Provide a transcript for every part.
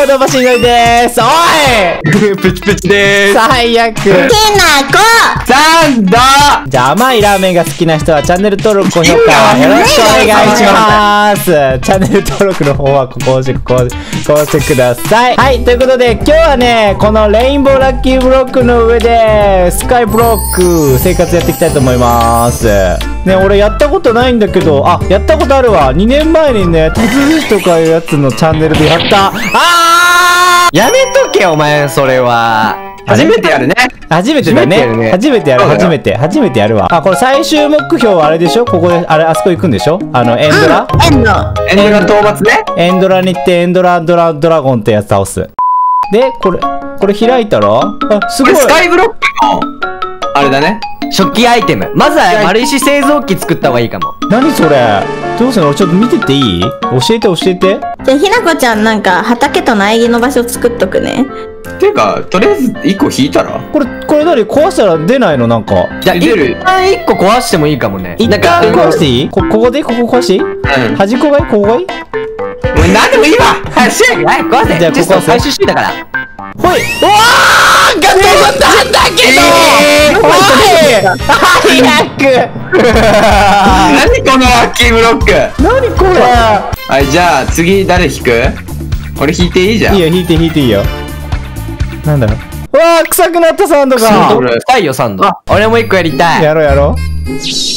どうもしんどいです。おいプチプチでーす。 最悪。 きなこサンドじゃあ甘いラーメンが好きな人はチャンネル登録、高評価よろしくお願いします。チャンネル登録の方はこうしてください。はい、ということで今日はね、このレインボーラッキーブロックの上でスカイブロック生活やっていきたいと思います。ね、俺やったことないんだけど、あ、やったことあるわ。2年前にね、突撃とかいうやつのチャンネルでやった。 やめとけお前それは。初めてやるね。 初めてだね。初めてやる。初めてやるわ。あ、これ最終目標はあれでしょ？ここで、あそこ行くんでしょ？エンドラエンドラ討伐ね。 エンドラに行ってエンドラドラゴンってやつ倒す。で、これ開いたら、あ、すごい。 スカイブロックの、あれだね。食器アイテム。まずは丸石製造機作った方がいいかも。 何それ？どうするの？俺ちょっと見てていい？教えて。 じゃあひなこちゃんなんか畑と苗木の場所作っとくね。 ていうか、とりあえず1個引いたら？ これ何？壊したら出ないの？なんか。 じゃあ、一旦1個壊してもいいかもね。 一旦壊していい？ここ壊していい？端っこがいい？ここがいい？ もう何でもいいわ！早く壊せ！ じゃあここ最終シーンだから。 ほい！うわー！ガッとったんだけど！おい！早く！ 何このラッキーブロック！ 何これ！ はい、じゃあ次誰引く？俺引いていいじゃん。 いいよ、引いていいよ。なんだろう。うわー、臭くなったサンドが。 臭いよサンド。俺も1個やりたい。 やろう。捕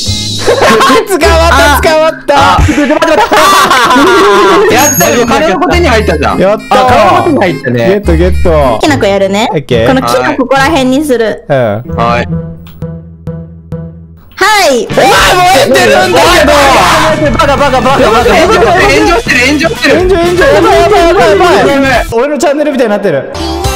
まった。 やったよ、金の手に入ったじゃん。 やったー。 金の手に入ったね。 ゲット。 きなこやるね。 オッケー。 この木のここら辺にする。 はい。 はい。 お前燃えてるんだけど。 バカ。炎上してる。 炎上。やばい。俺のチャンネルみたいになってる。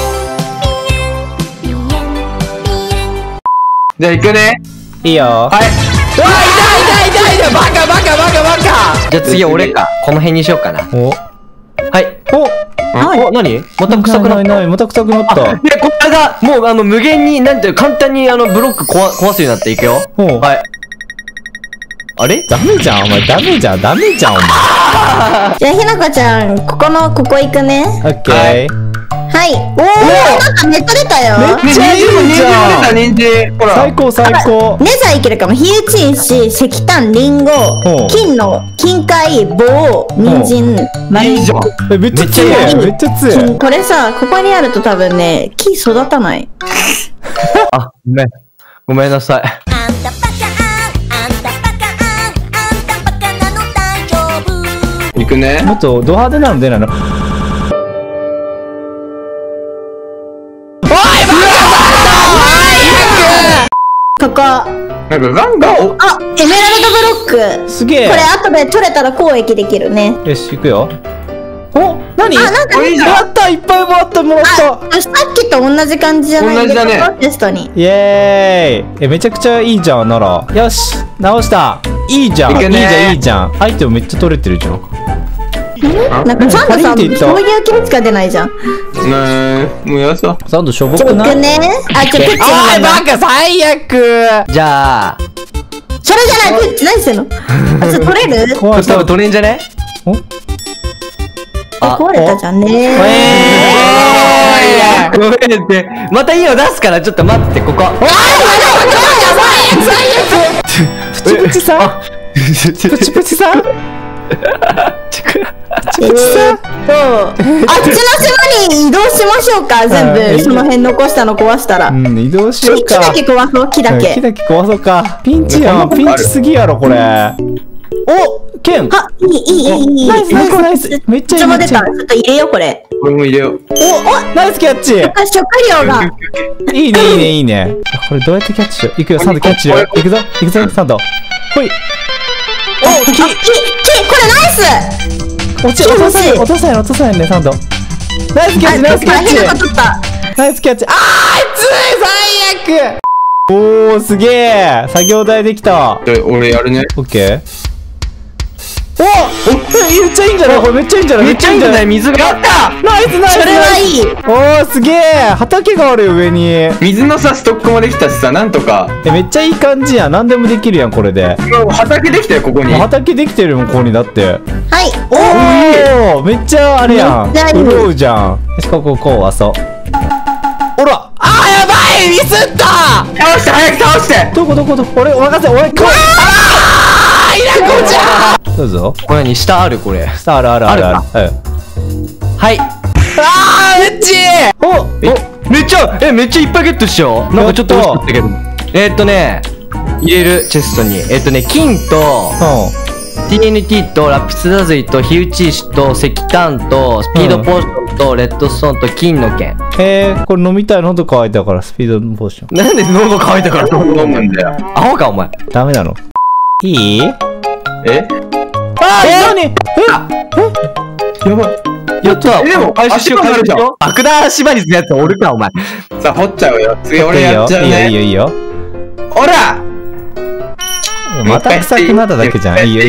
じゃあ行くね。 いいよ。はい。うわ、痛い。バカ。 じゃあ次俺か。この辺にしようかな。 お。 はい。何？また臭くなった。 また臭くなった。 で、これが、もう無限に、なんて、簡単にブロック壊すようになっていくよ。はい。あれ？ ダメじゃん、お前。ダメじゃん、お前。 じゃあひなこちゃん、ここ行くね。 オッケー。 はい。おー、なんかめっちゃ出たよ。 めっちゃいいじゃん。 人参。ほら。 最高。 ネザーいけるかも。火打ち石、石炭、リンゴ、金塊、棒、人参、 いいじゃん。 めっちゃ強い。 これさ、ここにあると多分ね、木育たない。 あ、ごめんなさい。行くね。 もっとド派手なの出ないの？ ここ。 なんかガンガン。 あ、エメラルドブロック。 すげえ。 これ後で取れたら交易できるね。 よし、行くよ。お、何？ あ、なんかいいじゃん。 やった、いっぱいもらった。 さっきと同じ感じじゃない同じだね。 テストに。 イエーイ。めちゃくちゃいいじゃん、なら。よし、直した。いいじゃん。アイテムめっちゃ取れてるじゃん。 なんかサンドさん、そういう気しか出ないじゃん。 もうやさ。 サンドしょぼくない？ じゃあね。あ、ちょ、プッチ。 おい、バカ、最悪。 じゃあ。 それじゃない、プッチ、何してんの？あ、ちょ、取れる？ 多分取れんじゃね？ 壊れたじゃんね。 ごめんって。またいいの出すから、ちょっと待って、ここ。 プチプチさん。あっちの島に移動しましょうか。全部その辺残したの壊したら。 移動しようか。 木だけ壊そう。木だけ壊そうか。ピンチすぎやろこれ。お、剣。 あ、いい。 ナイス。めっちゃいい。 ちょっと入れようこれ。 これも入れよう。 お、ナイスキャッチ。 食料が。 いいね。これどうやってキャッチしよう。いくよ、サンドキャッチしよう。いくぞ、サンド。ほい。お、これナイス。 落とさないね、サンド。ナイスキャッチ。ナイスキャッチ。あー、最悪。おー、すげえ。作業台できた。 俺やるね。 オッケー。 おめっちゃいいんじゃないこれめっちゃいいんじゃないめっちゃいいんじゃない水が。やったナイスナイスそれはいい。 おーすげえ畑があるよ上に水のさ、ストックもできたしさ、なんとか。 めっちゃいい感じやん何でもできるやんこれで畑できたよ、ここに。 畑できてるもんここにだってはい。 おおめっちゃあれやんめっちゃいい潤うじゃんよしこうあそうほらやばいミスった倒して、早く倒して。 どこ俺任せ俺こいらこちゃんどうぞこれに下あるこれ。 さああるあるはい。 めっちいおめっちゃめっちゃいっぱいゲットしよう。なんかちょっと惜しかったけど。入れるチェストに金と TNT とラピスラズリと火打ち石と石炭とスピードポーションとレッドストーンと金の剣。 これ飲みたい喉乾いたからスピードポーションなんで喉乾いたから飲むんだよ。 アホかお前。 ダメなのいいえ何やばい。 やったでも回収しよう足場があるじゃん爆弾縛りするやつおるかお前。 さあ、掘っちゃうよ。次俺やっちゃうね。 いいよほらまた臭くなっただけじゃんいいよ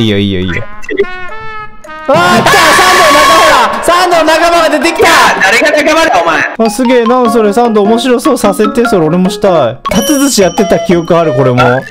来たサンドの仲間が出てきた誰が仲間だ、お前。 すげえなんそれサンド面白そうさせてそれ俺もしたいタツ寿司やってた記憶あるこれもタト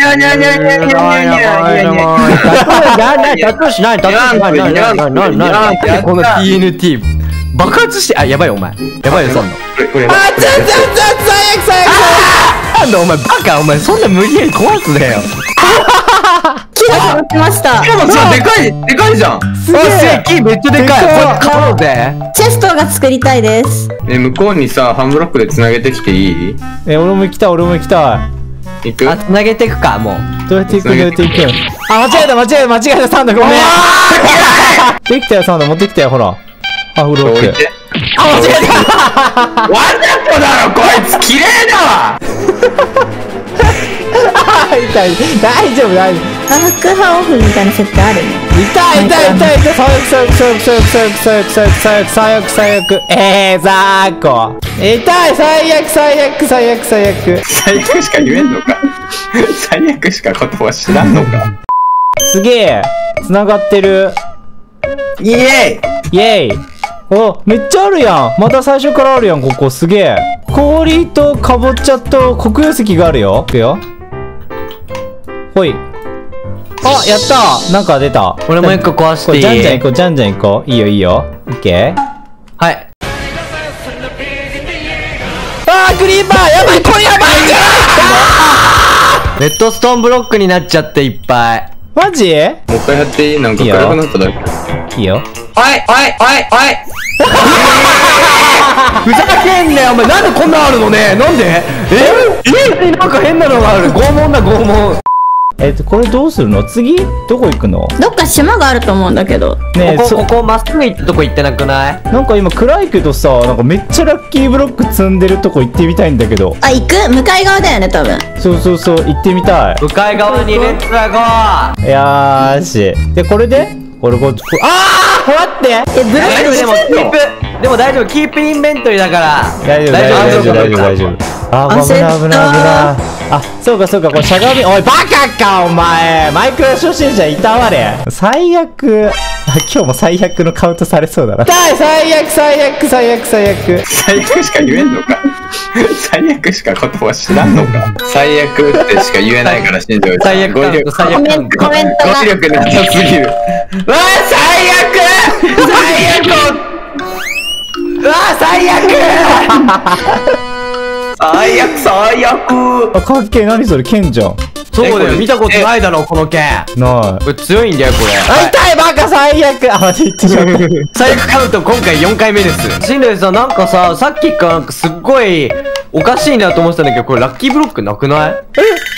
ゥしないこの TNT 爆発してやばいお前やばいよサンド。 これ最悪なんだお前バカお前そんな無理やり壊すなよ。 木が育ちました。 しかもさ、でかいじゃん。 すげえ木めっちゃでかい。これ買おうぜ。 チェストが作りたいです。 向こうにさ、半ブロックで繋げてきていい？ 俺も行きたい行く？ 繋げていくかもう。 どうやって行く間違えたサンドごめんできたよサンド持ってきたよほらブロック置いて。わざとだろこいつ綺麗だわ。 痛い大丈夫ハクハオフみたいな設定あるね。 痛い最悪ザーコ痛い最悪最悪しか言えんのか。最悪しか言葉知らんのか。 すげえ繋がってるイエイエイおめっちゃあるやんまた最初からあるやんここすげえ氷とかぼちゃと黒曜石があるよいくよほいやったなんか出た俺も一個壊していい？ じゃんじゃん行こういいよオッケーはいクリーパーやばいこれやばいじゃんレッドストーンブロックになっちゃっていっぱい。 マジもう一回やっていい？なんか暗くなっただけ。 いいよおいふざけんなよお前なんでこんなあるのねなんでなんか変なのがある拷問だ拷問。 これどうするの次どこ行くのどっか島があると思うんだけど。 ねえここまっすぐ行ったとこ行ってなくない？ なんか今暗いけどさなんかめっちゃラッキーブロック積んでるとこ行ってみたいんだけど行く向かい側だよね多分。 そう行ってみたい向かい側にレッツラゴー。 よーしでこれでこれ待ってブロックでも大丈夫キープインベントリーだから大丈夫危ないそうかこれしゃがみおいバカかお前マイクロ初心者いたわれ最悪今日も最悪のカウントされそうだな最悪しか言えんのか最悪しか言葉知らんのか最悪ってしか言えないから信じよう。 最悪カウント最悪カウントコメントが語彙力なさすぎる。最悪かっけえ何それ剣じゃんそうだよ見たことないだろこの剣ないこれ強いんだよこれ痛いバカ最悪待って言ってしまった最悪カウント今回4回目ですしんどいさんなんかささっきからなんかすっごいおかしいなと思ってたんだけどこれラッキーブロックなくない？ ラッ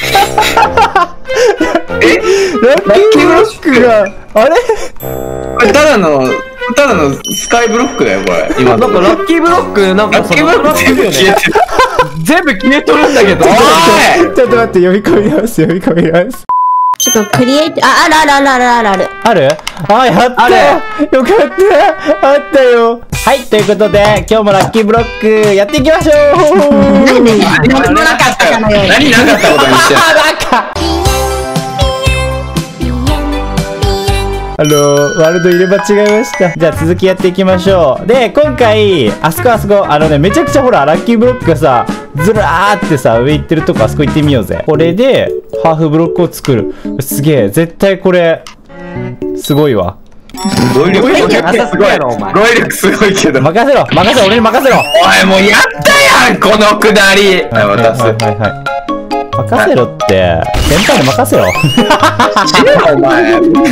キーブロックがあれこれただのスカイブロックだよこれ今なんかラッキーブロックなんかラッキーブロック全部消えてる全部消えとるんだけどちょっと待って読み込みますちょっとクリエイティブあるやったよかったあったよはいということで今日もラッキーブロックやっていきましょう何で何もなかったかのように何なかったことにしてバカワールド入れ間違えました。じゃあ続きやっていきましょう。で、今回、あそこ、めちゃくちゃほら、ラッキーブロックがさ、ずらーってさ、上行ってるとこ、あそこ行ってみようぜ。これで、ハーフブロックを作る。すげえ、絶対これ、すごいわ。 語彙力すごい。 お前語彙力すごいけど。 任せろ、俺に任せろ。 おい、もうやったやん、このくだり。はい、渡す。 任せろって、先輩に任せろ。 死ぬな、お前。 俺を殺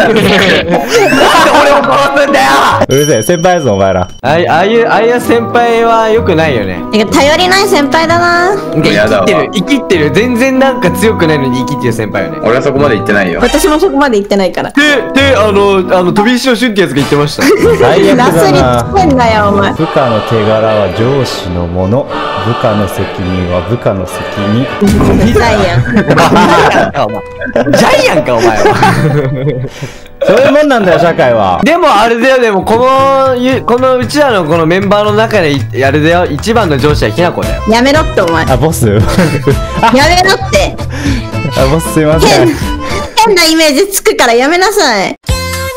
すんだよ。 うるせえ、先輩やぞ、お前ら。 ああいう先輩は良くないよね。 頼りない先輩だな。 生きってる。全然なんか強くないのに生きってる先輩よね。 俺はそこまで行ってないよ。 私もそこまで行ってないから。 で、飛び石の俊ってやつが言ってました。 最悪ラスにだな。 つけんだよ、お前。 部下の手柄は上司のもの。部下の責任は部下の責任。 うざいやん。 ジャイアンかお前は。 そういうもんなんだよ、社会は。 でもあれだよ、でもこのうちらのこのメンバーの中であれだよ、一番の上司はひなこだよ。 やめろってお前。 あ、ボスやめろってあ、ボスすいません。 変なイメージつくからやめなさい。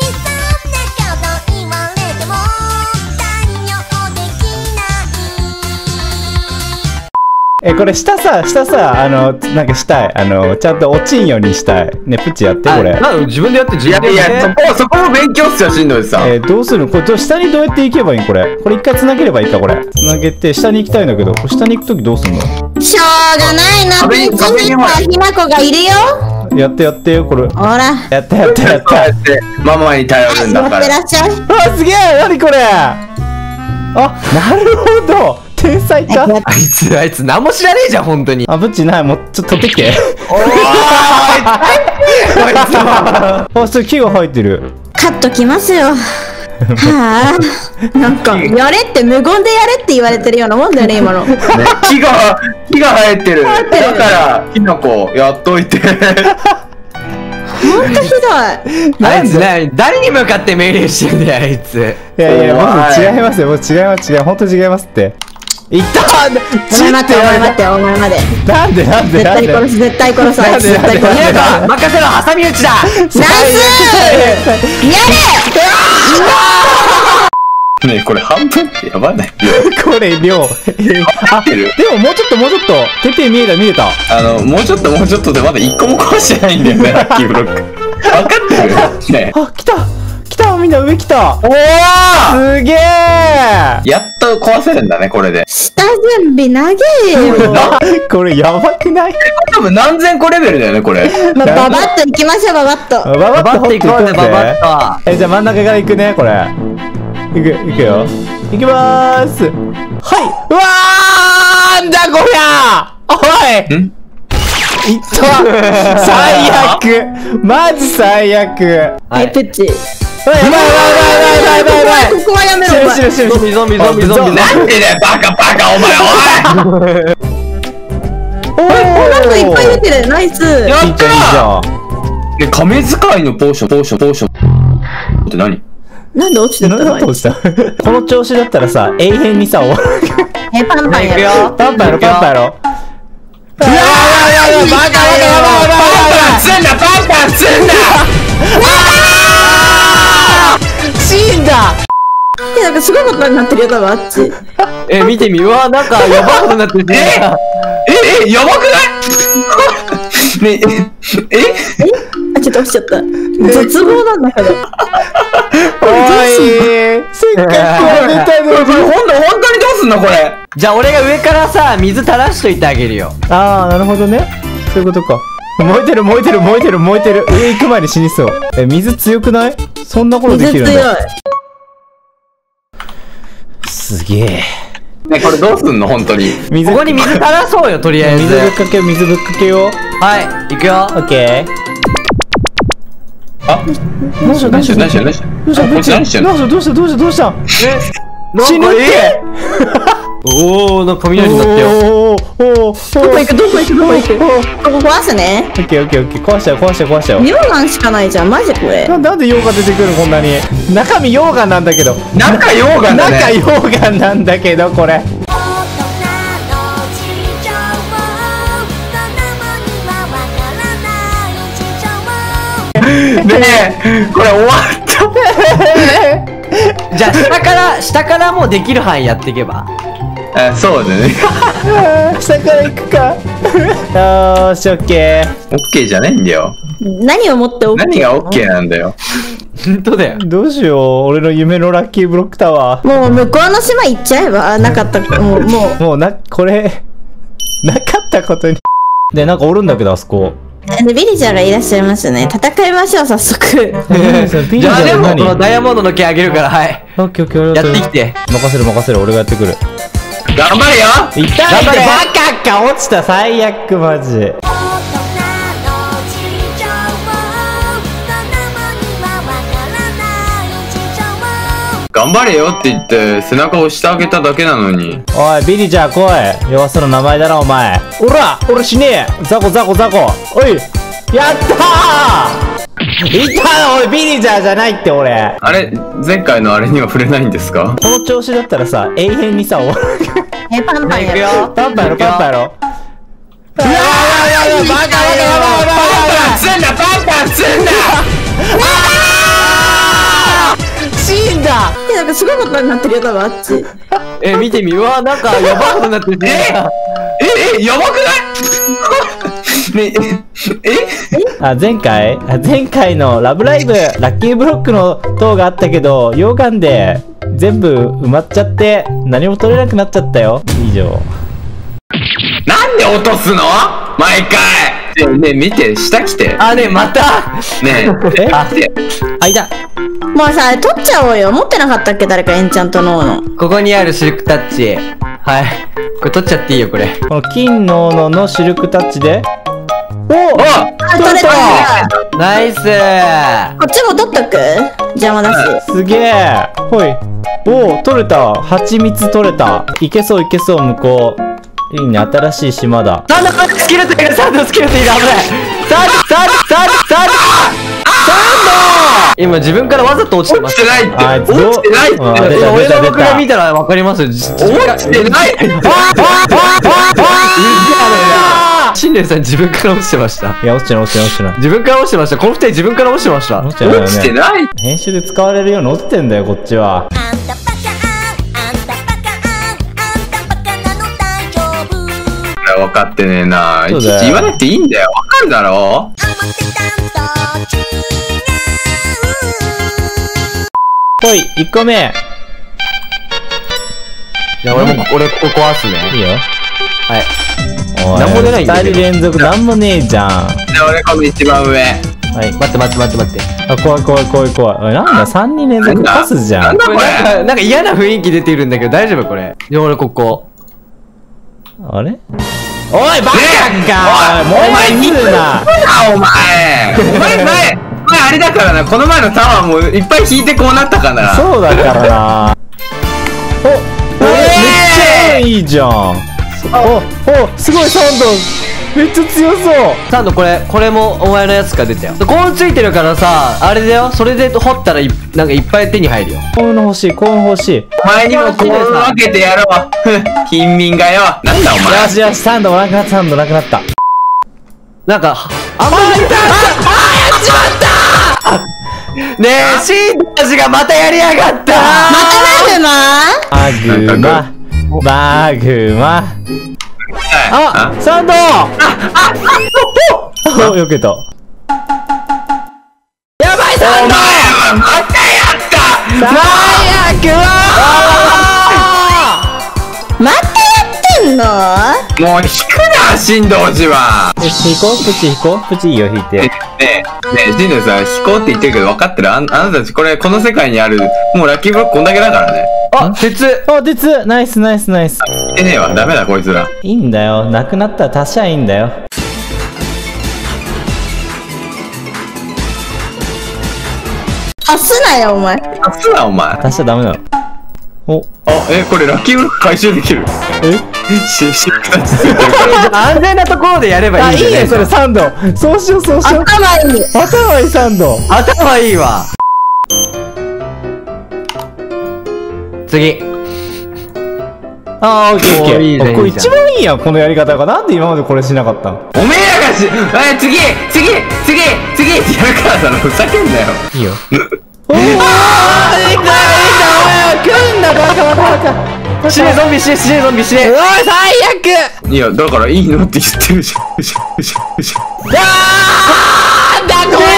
これ下さ、なんかしたい。ちゃんと落ちんようにしたい。ね、プチやって、これ。 自分でやって自いや分でやって。 いや、そこも勉強っすよ、しんどいさん。 どうするのこれ、下にどうやって行けばいいんこれ。これ一回繋げればいいか、これ。繋げて、下に行きたいんだけど、これ下に行くときどうすんの？ しょうがないな。 壁にはひなこがいるよ。 やってよ、これ。 ほら。 やった。 こうやってママに頼るんだやから。 ってらっしゃい。 あ、すげえ何これあ、なるほど天才かあいつ何も知らねえじゃん、本当に。 あ、ブッチない、もうちょっと取ってきて。 おーいあ、それ木が生えてる。 カットきますよ。はあ、なんかやれって無言でやれって言われてるようなもんだよね、今の。 木が生えてる。だからキノコやっといて。 ほんとひどい。 あいつね、誰に向かって命令してんだよ、あいつ。 いやいや、もう違いますよ、もう違います、本当違いますって。いったー。 お前待って、お前待って、お前まで。 なんで絶対殺す、絶対殺す、あいつ絶対殺す。 やだ、任せろ、ハサミ撃ちだ。 ナイスー。やれ。 ねえ、これ半分ってやばない？ これ量。あ、でももうちょっと、てっぺん見えた。 もうちょっとでまだ一個も壊してないんだよね、ラッキーブロック。分かってる？ねあ、来た、みんな上来た。 おー！ すげえ。 やっと壊せるんだね、これで。 下準備長えよ。 これやばくない？ 多分何千個レベルだよね、これ。 まあ、ババッと行きましょう、ババッと。 ババッと行こうね、ババッと。 じゃあ真ん中から行くね、これ。行くよ。行きまーす。はい。うわーんだこりゃおい。いった最悪マジ最悪。 はい、プッチ。 やばい。 ここはやめろ、お前。 ゾンビ。 なんでだよ、バカ、お前、 お、なんかいっぱい出てる。ナイス。 やったいいじゃん。 亀使いのポーションって何？ なんで落ちてったの？ 何落ちたこの調子だったらさ、永遠にさ、終わる。 パンパンやろ。 パンパやろ。うわーやばい。 パン積んだ死んだ。 なんかすごいことになってるよ、多分あっち。 見てみ、うわ、なんかやばいことになってる。 やばくない？ねあ、ちょっと落ちちゃった。絶望なんだけど。 おい、せっかくやめたのに。 本当にどうすんのこれ？ じゃあ俺が上からさ、水垂らしといてあげるよ。 ああ、なるほどね。そういうことか。燃えてる。上行く前に死にそう。水強くない？そんなことできるんだ。 水強い。 すげえ。 ね、これどうすんの本当に？ ここに水垂らそうよ、とりあえず。 水ぶっかけよう。 はい、行くよ。 オッケー。 あ、何してんの？ 死ぬって。 おー、なんか雷になったよ。 どこ行くここ壊すね。 オッケー。壊しちゃう。 溶岩しかないじゃん、マジこれ。 なんで溶岩出てくるのこんなに。中身溶岩なんだけど。 中溶岩だね。 中溶岩なんだけど、これ。 ねえ、これ終わったじゃあ下からもうできる範囲やっていけば。 そうだね。 下から行くか。よーし、オッケー。 オッケーじゃないんだよ。 何をもって OK？ 何がオッケーなんだよ。 本当だよ。 どうしよう、俺の夢のラッキーブロックタワー。 もう向こうの島行っちゃえばなかった。もう。 もうこれ、なかったことに。で、なんかおるんだけど、あそこ。 でビリジャーがいらっしゃいますね。戦いましょう、早速。 ビじゃあでもこの何？ ダイヤモンドの毛あげるから、はい。 オッケーオッケー、 やってきて。 任せる、俺がやってくる。 頑張れよ。 痛いってバカか、落ちた、最悪マジ。 頑張れよって言って背中を押してあげただけなのに。 おい、ビリジャー来い。弱そうな名前だな、お前。おら、俺死ねえ。ザコ。おい、やったー。いた、おい、ビリジャーじゃないって、俺。 あれ、前回のあれには触れないんですか？ この調子だったらさ、永遠にさ、 パンパンやる。 パンパやろ。うわー、バカパン積んだ死んだ。 なんかすごいことになってるよ、多分あっち。 見てみ。うわ、なんかやばいことになってる。 やばくない？ね前回のラブライブ、ラッキーブロックの塔があったけど、溶岩で全部埋まっちゃって、何も取れなくなっちゃったよ。以上。 なんで落とすの？毎回。ねえ、見て、下来て。 あ、ねえ、また。 ねえ、来て。 あ、いた。 もうさ、取っちゃおうよ。持ってなかったっけ、誰かエンチャントノーの。 ここにあるシルクタッチ。はい。これ取っちゃっていいよ、これ。 この金の斧のシルクタッチで、 取れた。 ナイス。 こっちも取っとく？邪魔だし。 すげえ。ほい。おお、取れた。蜂蜜取れた。いけそう、向こう。いいね、新しい島だ。 サンドスキルトいる、サンド危ない。サンド今自分からわざと落ちてます。 落ちてないって。 あいつ落ちてないって。 俺の僕が見たらわかりますよ。落ちてない。 シンレイさん自分から落ちてました。 いや、落ちてない。 自分から落ちてました。この二人自分から落ちてました。 落ちてないよね。 落ちてない。 編集で使われるように落ちてんだよ、こっちは。 分かってねえな。いちいちそうだよ言わなくていいんだよ。分かるだろ。 ほい、1個目。 いや、俺ここ壊すね。 いいよ。 はい。 おい、 なんも出ないんだけど 2人連続なんもねえじゃん。 で、俺この一番上。 はい。 待って。 あ、怖い。おい、なんだ、3人連続パスじゃん。 なんだこれ。 なんか嫌な雰囲気出てるんだけど大丈夫これ。で、俺ここ。 あれおい、バカかお前燃えるな。 お前あれだからな。この前のタワーもいっぱい引いてこうなったかな。 そうだからな。お、めっちゃいいじゃん。すごいサンド。めっちゃ強そう。 サンドこれもお前のやつが出たよ。コーンついてるからさ、あれだよ。それで掘ったらなんかいっぱい手に入るよ。 コーン欲しい。 お前にもこう分けてやろう。貧民がよ。なんだお前。 よし、サンドなくなった。 なんか、あんまりやっちまったねえ、シンたちがまたやりやがったマグマ。あ、サンドお、よけた。 やばいサンドお前はまたやった。 最悪またやってんの？ もう引くな、新道寺は。 よし、引こう。プチいいよ、引いて。 ねえ、新道さん、引こうって言ってるけど分かってる？あなたたちこの世界にある、もうラッキーブロックこんだけだからね。 あ、鉄あ、鉄ナイス。 言ってねえわ、ダメだこいつら。 いいんだよ。なくなったら足しゃいいんだよ。 足すなよ、お前。 足すな、お前。 足しちゃダメなの。お、 これラッキーブロック回収できる。シルクタッチついてる。 これじゃあ安全なところでやればいいんじゃない？ いいね、それサンド。そうしよう。 頭いい。 頭いいサンド。 頭いいわ。次。 あー、オッケー。 いいじゃんこれ一番いいやん、このやり方が。なんで今までこれしなかったの？ おめえらが次ってやるからだろ。ふざけんなよ。 いいよ。 おー、できた、来んだ、バカバカバカ。 死ね、ゾンビ死ね、死ね、ゾンビ死ね。 おい、最悪。 いや、だからいいのって言ってるじゃん。 だこれ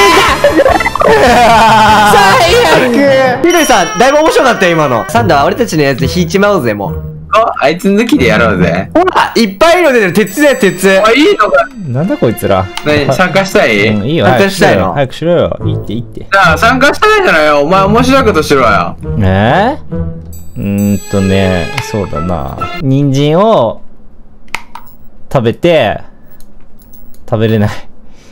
最悪。 ひどいさん、だいぶ面白かったよ、今の。サンダー、俺たちのやつ引いちまうぜ、もう。 あいつ抜きでやろうぜ。 ほら、いっぱいいるの出てる、鉄だよ、鉄。 あ、いいのか。 なんだこいつら。 何、参加したい？ うん、いいよ、 参加早くしろよ。 したいの早くしろよ。いいって、いいって。 じゃあ、参加したいじゃないよ。お前面白いことしろよ。 そうだな。人参を食べて、食べれない。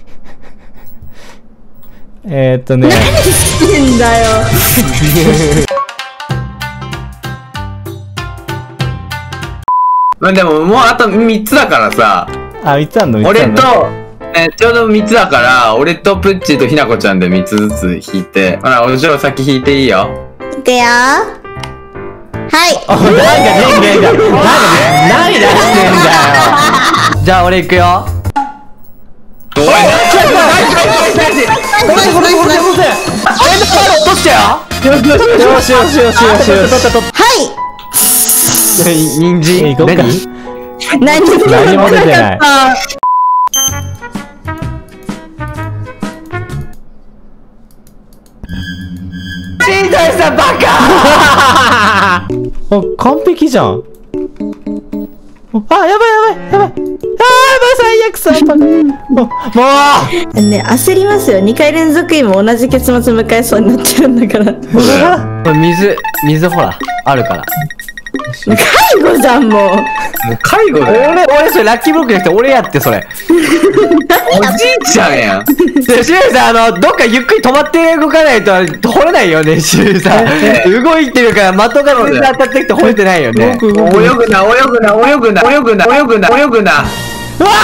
してんだよ。 まあでも、もうあと3つだからさ。 あ、3つあんの？ 俺と、ちょうど3つだから、俺とプッチーとひなこちゃんで3つずつ引いて。ほら、お嬢先引いていいよ。 いくよ。はい。 なんか出んだよ。何出してんだよ。 じゃあ、俺行くよ。 おい、 ナイスナイスナイス。 落としたよ。 よしよしよしよしよし。 はい。 人参。 行こうか。 何も出てない。 新海さんバカお、完璧じゃん。あ、やばいやばいやばい。あー、やばい、最悪さ。もうね、焦りますよ。2回連続今同じ結末迎えそうになっちゃうんだから。 これ水ほら、あるから。 介護じゃん、もう。 介護だよ。 俺それラッキーブロックじゃなくて俺やってそれ。 おじいちゃんやん。 で、シュウさん、どっかゆっくり止まって動かないと掘れないよね、シュウさん。動いてるから的が全然当たってきて掘れてないよね。 泳ぐな、泳ぐな、泳ぐな、泳ぐな、泳ぐな、泳ぐな。うわ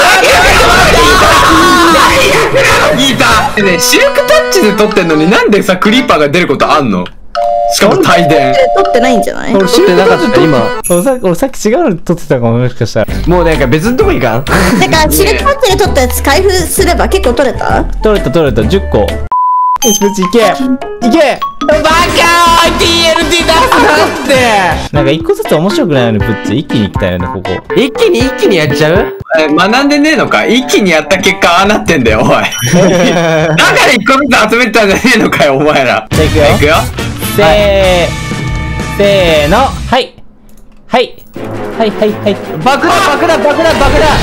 ー、ギターね、シルクタッチで撮ってんのになんでさ、クリーパーが出ることあんの？しかも帯電。 撮ってないんじゃない？ 俺撮ってなかった今。 俺さっき違うの撮ってたかも、もしかしたら。 もうなんか別のとこ行かん？ てか、シルクタッチで撮ったやつ開封すれば結構撮れた？ 取れた10個。よし、プチ行け行けバカー !TNT 出すなって。なんか1個ずつ面白くないよね、プッチ。一気に行きたいよね、ここ。 一気にやっちゃう？ 学んでねえのか？一気にやった結果ああなってんだよ、おい。だから1個ずつ集めてたんじゃねえのかよ、お前ら。 じゃあ行くよ。 いくよ。 せーの。はいはいはいはいはい。 爆弾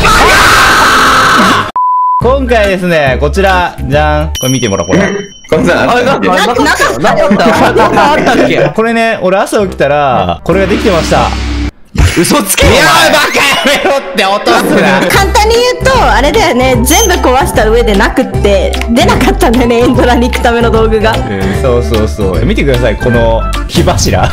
今回ですね、こちら、じゃん。これ見てもらおう、これ。 こんなんあったっけ？ なかったっけ？ これね、俺朝起きたら、これができてました。 嘘つけよ。 バカやめろって落とすな。 簡単に言うと、あれだよね、全部壊した上でなくって、出なかったんだよね、エンドラに行くための道具が。 そうそうそう。見てください、この火柱。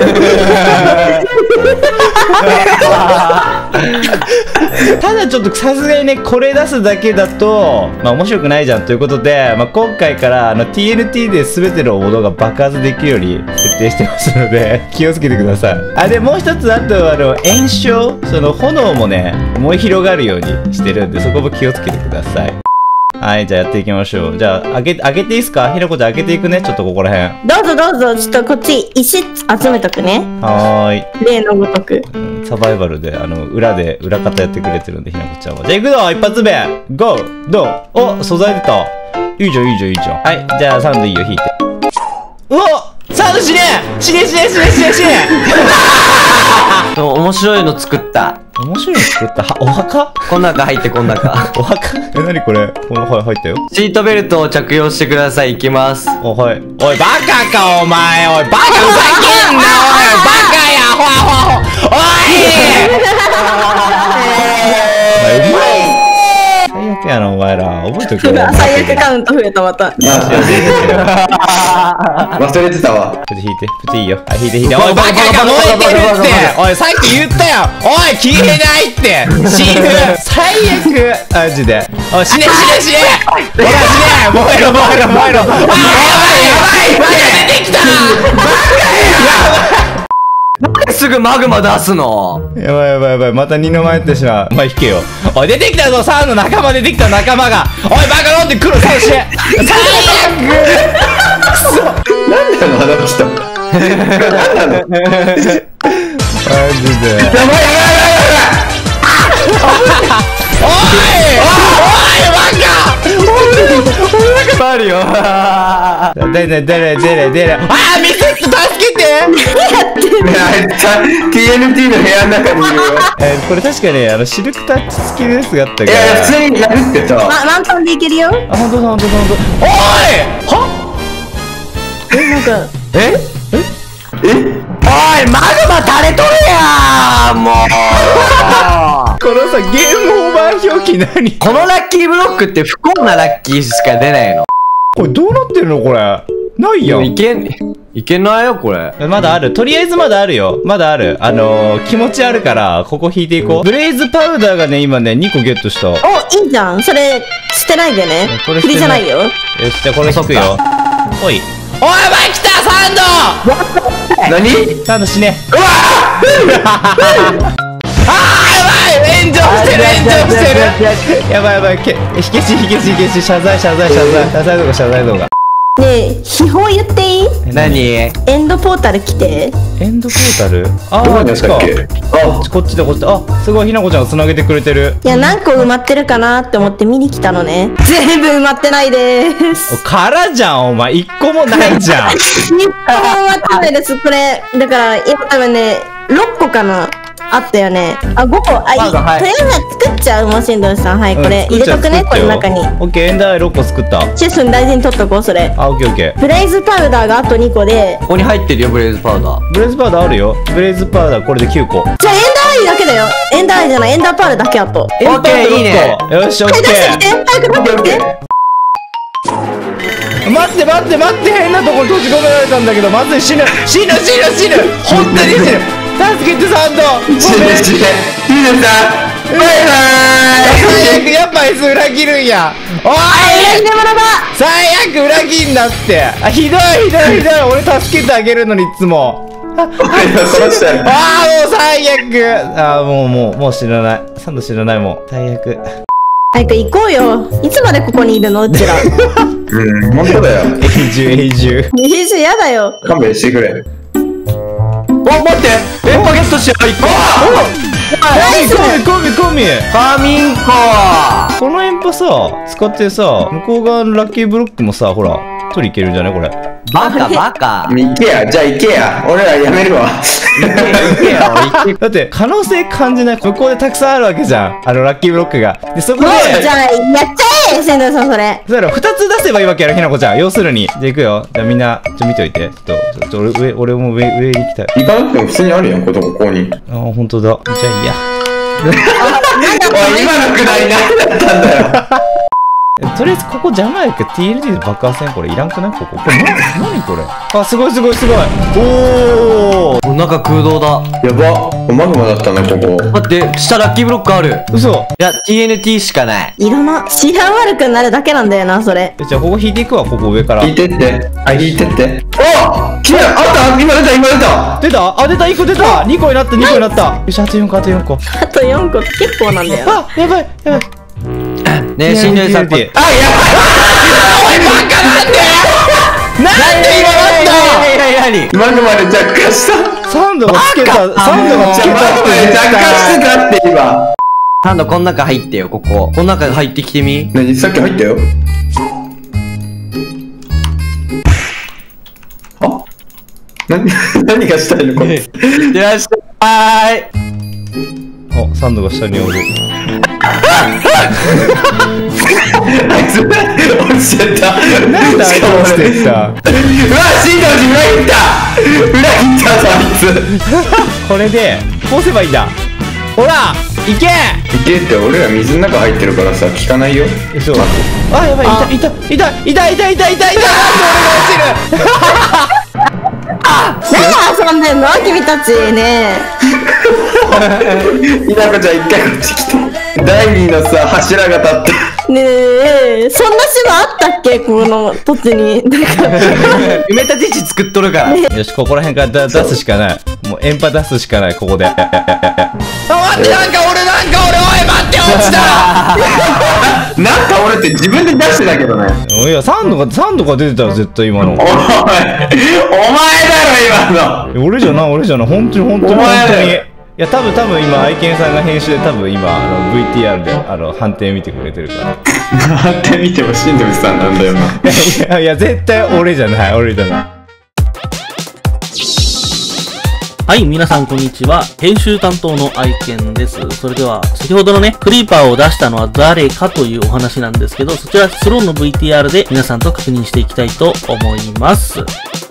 ただちょっとさすがにね、これ出すだけだと、まあ面白くないじゃんということで、まあ今回からTNT で全てのものが爆発できるように設定してますので、気をつけてください。あ、で、もう一つ、あと炎症、その炎もね、燃え広がるようにしてるんで、そこも気をつけてください。はい、じゃあやっていきましょう。じゃあ、開けていいっすか？ひなこちゃん開けていくね。ちょっとここらへん。 どうぞどうぞ、ちょっとこっち石集めとくね。 はーい。 例のごとく。 サバイバルで、裏方やってくれてるんで、ひなこちゃんは。じゃあ行くぞ！一発目！ゴー！どう？お、素材出た。いいじゃん、いいじゃん、いいじゃん。はい、じゃあサウンドいいよ、弾いて。うお！サウンド死ね！死ね！ 面白いの作った。 面白いの作った。お墓？ こん中入ってこん中。 お墓？なにこれ？入ったよ。 シートベルトを着用してください。行きます。 お、はい。おい、バカか、お前。おい、バカふざけんな、おい、バカや、ほわ。おい！うまい。最悪やな、お前ら。覚えとけよ。 最悪カウント増えた、また。 忘れてたわ。 ちょっと引いて。プチいいよ。あ、引いて。おい、バカが燃えてるって。おい、さっき言ったよ。おい、消えないって。死ぬ。最悪。マジで。おい、死ね。ほら、死ね。燃えろ。あ、やばい。出てきた。バカや。 すぐマグマ出すの。 やばい。また二の前ってしまう。まあ、引けよ。おい、出てきたぞ、サウの仲間出てきた仲間が。おい、バカ飲んで来る、最初。最悪なんなのあの人。なんなの。 マジで。 やばいやばいやばいやばい。 あるよ。 出れ。あー、ミセット助けて。 ねあいつさ TNT の部屋の中にいるよ。 これ確かね、シルクタッチ付きのやつがあったから。 いや普通に殴ってた。 ワントンでいけるよ。 あ、ほんとだ。おい。は？ なんかおい、マグマ垂れとるやんもう。 このさ、ゲームオーバー表記何？ このラッキーブロックって不幸なラッキーしか出ないの。 これどうなってるのこれ。ないやん。 いけないよ、これ。 まだある。とりあえずまだあるよ。まだある。気持ちあるから、ここ引いていこう。ブレイズパウダーがね、今ね、2個ゲットした。 お、いいじゃん。それ捨てないでね。 これ捨てない振りじゃないよ。 よし、じゃあこれ引くよ。おい。おい、前来たサンド何？ サンド死ね。うわーやばい炎上してるやばい火消し謝罪動画ねえ、秘宝言っていい？ 何？ エンドポータル来て。 エンドポータルあどこー、 にあったっけ？ こっちだ。あ、すごい、ひなこちゃんが繋げてくれてる。 いや、何個埋まってるかなって思って見に来たのね。全部埋まってないです。 空じゃん、お前。1個もないじゃん。 埋まってないです。これ、だから今多分ね、6個かなあったよね。あ、5個。あ、いい。とりあえず作っちゃう、もしんどいさん。はい、これ入れとくね、これ中に。 オッケー、エンダーアイ6個作った。 シェフ大事に取っとこう、それ。 あ、オッケー。 ブレイズパウダーがあと2個で、 ここに入ってるよ、ブレイズパウダー。 ブレイズパウダーあるよ。ブレイズパウダーこれで9個。 じゃあエンダーアイだけだよ。エンダーアイじゃない、エンダーパウダーだけあと。 オッケー、いいね。 よし、オッはい、出してきケて。早く出してきて。 ー。待って変なところに閉じ込められたんだけど、まずい、死ぬ本当に死ぬ助けてサンドごめん死ね。ヒデさん。バイバーイ。 やっぱ S 裏切るんや。おいでもらば。 最悪裏切んなって。あ、ひどい俺助けてあげるのにいつも。 俺が殺したよ。 ああ、もう最悪。ああ、もう知らない。サンド知らないもん。最悪。 早く行こうよ。いつまでここにいるのうちら。 うん、本当だよ。 永住。 編集やだよ。 勘弁してくれ。 お、待ってエンパゲットしよう、1個。 ナイス。 コミカミンコこのエンパさ、使ってさ、向こう側のラッキーブロックもさ、ほら、取りいけるんじゃねこれ。 バカ。 行けや、じゃあ行けや。俺らやめるわ。 だって、可能性感じない。向こうでたくさんあるわけじゃん。ラッキーブロックが。で、そこで、 じゃあ、やっちゃえ、せんどいさん、それ。 そうやろ、2つ出せばいいわけやろ、ひなこちゃん。要するに。じゃあ行くよ。じゃあみんな、見といて。俺も上に行きたい。 行かなくても普通にあるやん、ここに。 あー、ほんとだ。じゃあいいや。 おい、今のくだり何だったんだよ。 とりあえずここ邪魔やけど TNT で爆破せんこれいらんくないこれ何これあ、すごいおー中空洞だ。 やば。マグマだったね、ここ。 待って、下ラッキーブロックある。 嘘いや、TNT しかない。 いらな。治安悪くなるだけなんだよな、それ。 じゃあここ引いていくわ、ここ上から引いてって。あ、引いてって。お来たあった今出た出たあ、出た1個出た2個になったよし、あと4個あと4個結構なんだよ。 あ、やばいねえ、しんどいさん。 TNT あ、やばい。 なんで今なった何マグマで着火した。 サンドがつけたマグマで着火してたって今。 サンド、この中入ってよ、ここ。この中入ってきてみ。 何さっき入ったよ。あ何がしたいのこれ。 いってらっしゃい。 お、サンドが下におるあいつ落ちちゃった。 なんであいつ落ちてったうわ、シンドウジ裏切ったぞあいつ。 これでこうすればいいんだ。ほらいけいけって俺ら水の中入ってるからさ効かないよ。 そう。あ、やばい、いたなんで俺が落ちる何遊んでんの君たちね。 ひなこちゃん一回こっち来て。第2のさ柱が立ってねえ、そんな島あったっけこの土地に。なんか埋め立て地作っとるから。 よし、ここら辺から出すしかない。もうエンパ出すしかない、ここで。あ、待って、なんか俺、おい、待って、おい、 ちたなんか俺って自分で出してたけどね。 いや、3とか出てたら絶対今の。 お前だろ今の。 俺じゃない、本当に。いや、多分今、愛犬さんが編集で多分今、VTR で、判定見てくれてるから。 判定見てもしんどいさんなんだよな。 いや、絶対俺じゃない。 はい、皆さんこんにちは。編集担当の愛犬です。それでは、先ほどのね、クリーパーを出したのは誰かというお話なんですけど、そちらスローの VTR で皆さんと確認していきたいと思います。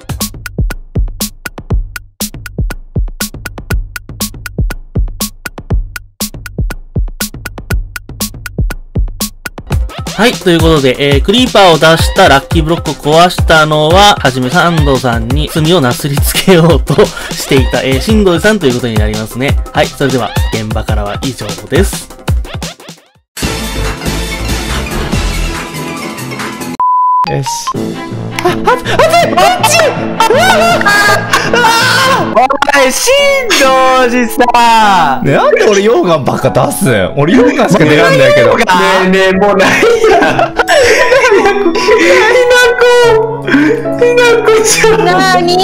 はい、ということで、クリーパーを出したラッキーブロックを壊したのは、はじめサンドさんに罪をなすりつけようとしていた、しんどいさんということになりますね。はい、それでは、現場からは以上です。 よし。 おい、しんどうじさね、なんで俺溶岩ばっか出すん？俺溶岩しか出らんないけど。 ねえねえ、もうないや。ひなこちゃん。 なに？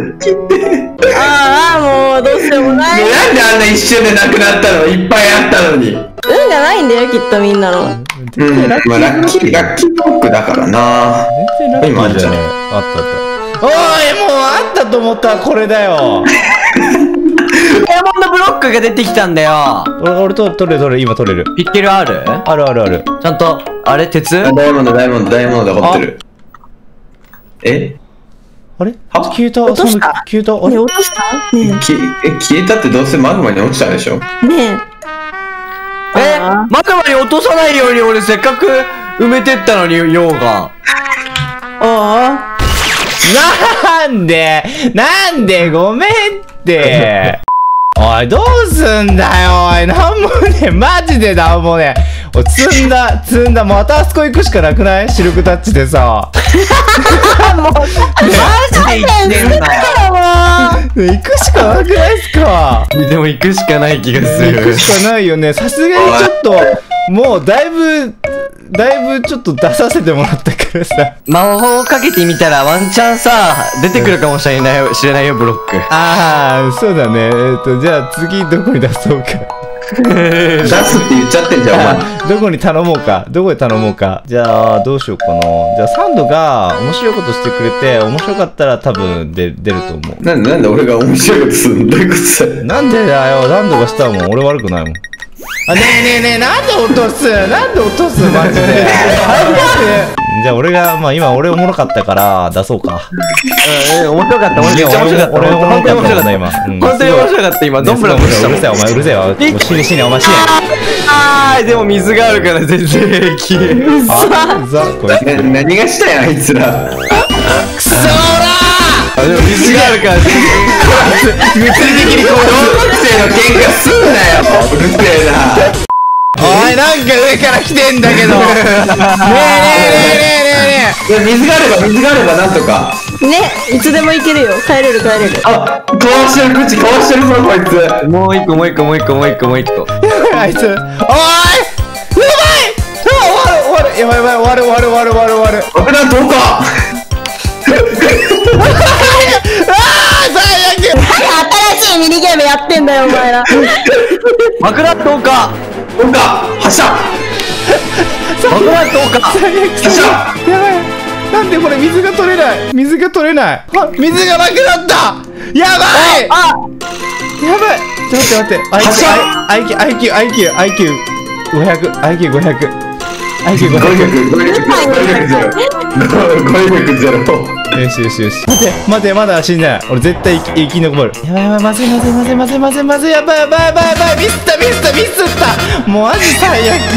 ああ、もうどうしようもない。 なんであんな一瞬でなくなったの？いっぱいあったのに。 運がないんだよ、きっとみんなの。 まあラッキーブロックだからな。 全然ラッキーじゃねえ。あった。おい、もうあったと思ったらこれだよ。 ダイヤモンドブロックが出てきたんだよ。 俺取れ、今取れる。 ピッケルある？ ある。 ちゃんと、あれ鉄？ ダイヤモンドで掘ってる。え？ あれ？消えた。 落とした？ 消えた。 ねえ、落とした？ね消えたってどうせマグマに落ちたでしょ？ え。ねえ。 マグマに落とさないように俺せっかく埋めてったのに、溶岩。 ああ。 なんでごめんって。おい、どうすんだよ、おい。なんもね、マジでなんもね。おい、積んだ。またあそこ行くしかなくない？シルクタッチでさ。 もう、マジで言ってんだよ。 行くしかなくないっすか？ でも行くしかない気がす行る。 くしかないよね。さすがにちょっと、もうだいぶちょっと出させてもらったからさ。 魔法をかけてみたらワンチャンさ、出てくるかもしれないよ、ブロック。 ああ、そうだね。じゃあ次どこに出そうか。 出すって言っちゃってんじゃん、お前。 どこに頼もうか。じゃあ、どうしようかな。じゃあ、サンドが面白いことしてくれて、面白かったら多分出ると思う。 なんで俺が面白いことするの？どういうことだよ。 なんでだよ、サンドがしたもん。俺悪くないもん。あ、ねえ、なんで落とすマジで。じゃあ俺が、今俺おもろかったから出そうか。 面白かった。俺めっちゃ面白かった。 俺本当に面白かった今。 本当に面白かった今。どんぶらこした。 うるせえ、お前うるせえわ。もう死ね、お前死ね。 でも水があるから全然平気。 何がしたんや、あいつら。 くそーらでも水があるから全然。 物理的にこの学生の喧嘩すんなよ。うるせえな。 おい、なんか上から来てんだけど。ねえ。 水があればなんとか。 ね、いつでも行けるよ。帰れる。 あ、かわしてるぞこいつ。 もう一個。 あいつ。おい、やばい。終わる。 爆弾どうか。 新しいミニゲームやってんだよ、お前ら。 爆弾投下。 発射。 爆弾投下。 発射。 やばい。なんでこれ水が取れない。あ、水がなくなった。やばい。ちょっと待って。IQ500。 語彙力ゼロ。 よし。待て、まだ死んない。俺絶対生き残る。やばい、まずい。やばい。ミスった。もうマジ最悪。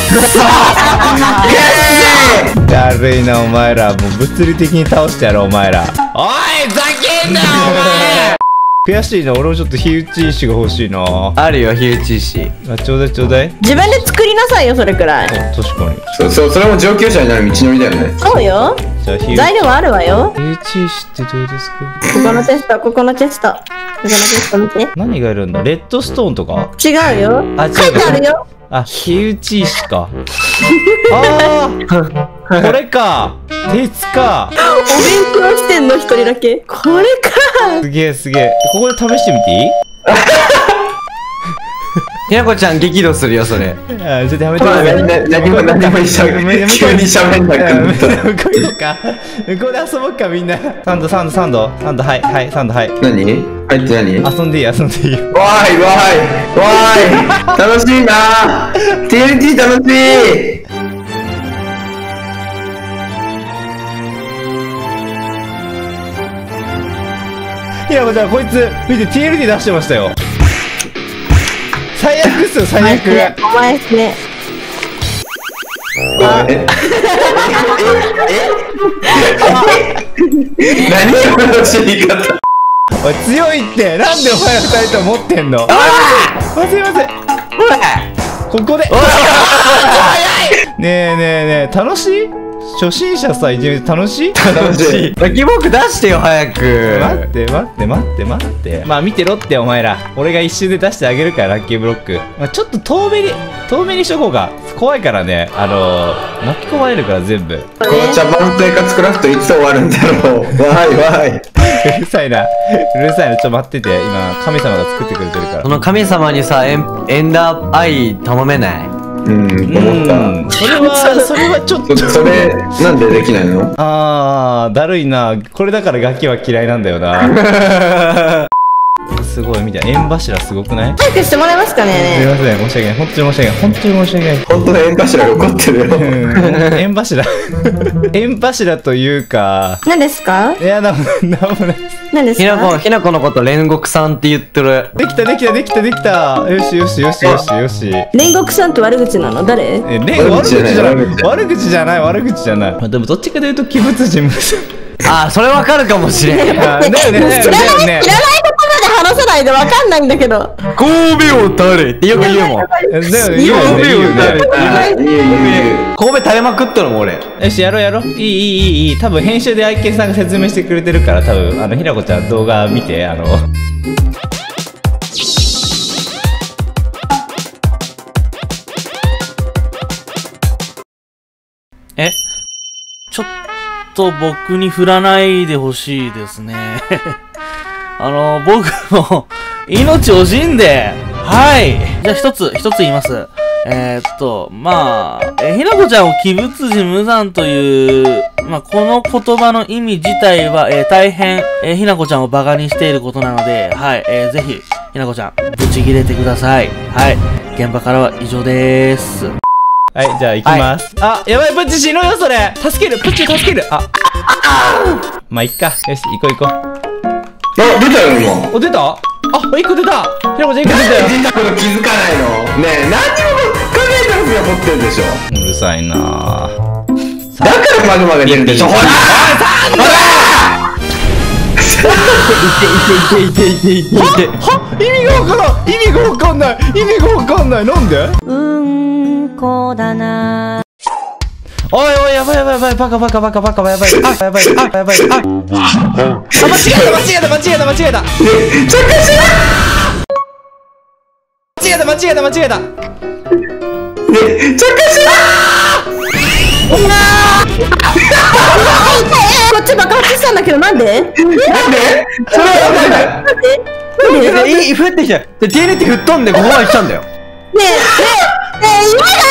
だるいな、お前ら。もう物理的に倒してやろう、お前ら。おい、ざけんなよ、お前。 悔しいな、俺もちょっと火打ち石が欲しいな。 あるよ、火打ち石。 あ、ちょうだいちょうだい。 自分で作りなさいよ、それくらい。 確かに。 それも上級者になる道のりだよね。 そうよ。 じゃあ材料はあるわよ。 火打ち石ってどうですか？ ここのチェスト、ここのチェスト。ここのチェスト見て。 何がいるんだ？レッドストーンとか？ 違うよ。 あ、違う。 書いてあるよ。 あ、火打ち石か。ああ、これか。鉄か。 お勉強してんの、一人だけ。これか。 すげえすげえ。ここで試してみていい？ ひなこちゃん激怒するよ、それ。 あ、ちょっとやめて。 何も急に喋んなくなった。 向こう行こうか。向こうで遊ぼうか、みんな。サンド、はい、はい、サンド、はい。 何？入って何？ 遊んでいい、遊んでいいよ。 わーい楽しいなー TNT 楽しい。 ひなこちゃん、こいつ、見て、TNT 出してましたよ。最悪っすよ、最悪。 お前っすね。 何その死に方。 おい、強いって。なんでお前ら二人とも持ってんの？すいません。ここで。ねえねえねえ、楽しい？初心者さ、楽しい？ 楽しい。 ラッキーボック出してよ、早く。 待って。まあ見てろってお前ら。俺が一瞬で出してあげるから、ラッキーブロック。まあ、ちょっと遠目にしとこうか。怖いからね。巻き込まれるから全部。 紅茶版生活クラフトいつ終わるんだろう。わい。 うるさいな。ちょっと待ってて。今、神様が作ってくれてるからそ。の神様にさ、エンダーアイ頼めない？ 思った。 それはちょっと。 それ、なんでできないの？ だるいな。これだからガキは嫌いなんだよな。すごい、見て、縁柱すごくない？ 早くしてもらえますかすいね。 ません、申し訳ない。本当に申し訳ない。 本当の縁柱が怒ってるよ。 縁柱。縁柱というか。 何ですか？ いや、なんもない。 何ですか？ ひなこのこと煉獄さんって言ってる。 できた。よし。 煉獄さんって悪口なの？誰？ 悪口じゃない。まあ、でもどっちかというと鬼物人物。 あ、それわかるかもしれん。 だよね。 知らない言葉で話さないでわかんないんだけど。 神戸を垂れってよく言うもん。 言うね。 神戸垂れまくっとるもん、俺。 よし、やろう。いい。多分編集で愛犬さんが説明してくれてるから、多分、ひなこちゃん動画見て、 ちょっと僕に振らないでほしいですね。僕も命惜しんで、はい。じゃあ一つ言います。まあ、ひなこちゃんを鬼物人無残という、まあ、この言葉の意味自体は、大変、ひなこちゃんをバカにしていることなので、はい、ぜひ、ひなこちゃん、ぶち切れてください。はい。現場からは以上でーす。 はい、じゃあ行きます。あ、やばい、プッチ死ぬよ、それ。プッチ助ける。まあ、いっか。よし、行こう。 出たよ、今。 お、出た？一個出た。ひなこちゃん一個出たよ。 出たこと気づかないの？ねえ、何にも考えたやつが持ってるでしょ。 うるさいなぁ。 だからマグマが出るんでしょ。ほら意味がわかんない。なんで？ こだな。 おい、やばい、バカ、やばい。やばい。間違えた。間違えた。 こっち爆発したんだけど、なんで？ それは降ってきた。TNT 吹っ飛んでここまで来たんだよ。 ねえ、今だ！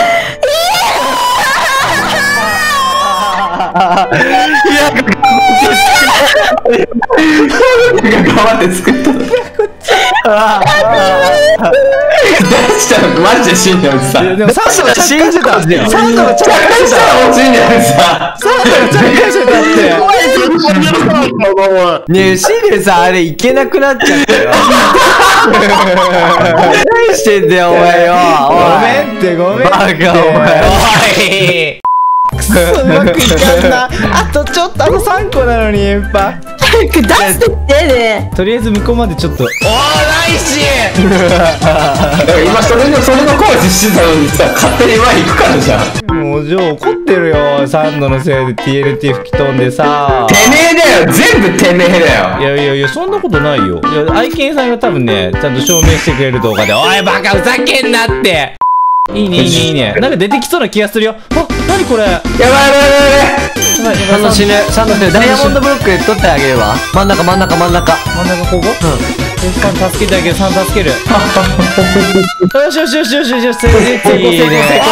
頑張って作ったの。出したのマジで死んだよさ。 でもサンドが信じたんだよ。サンドが着火したら死んだよさ。 ねえ、シでさ、あれいけなくなっちゃったよ。何してんだよ、お前よ。 ごめんって。 バカ、お前。 くそうまくいかんな。あとちょっと3個なのに、やっぱ。 早く出してってね。 とりあえず向こうまでちょっと。おー、ナイス今その工事してたのにさ、勝手に前行くからじゃん。 もうジョー怒ってるよ。サンドのせいで TNT 吹き飛んでさ。 てめえだよ、全部てめえだよ。 いやいやいや、そんなことないよ。いや、愛犬さんが多分ね、ちゃんと証明してくれる動画で、おいバカふざけんなって。いいねいいねいいね。なんか出てきそうな気がするよ。あ、なにこれ。やばいやばいやばいやばい。 サンド死ぬ。サンド死ぬ。ダイヤモンドブロック取ってあげるわ。真ん中真ん中真ん中。 真ん中ここ。サン助けてあげる。サン助ける。よしよしよしよしよし。成功成功成功。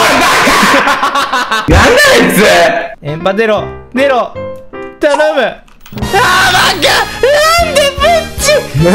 なんだあいつ。 エンパ出ろ出ろ頼む。あーバカなんでぶっち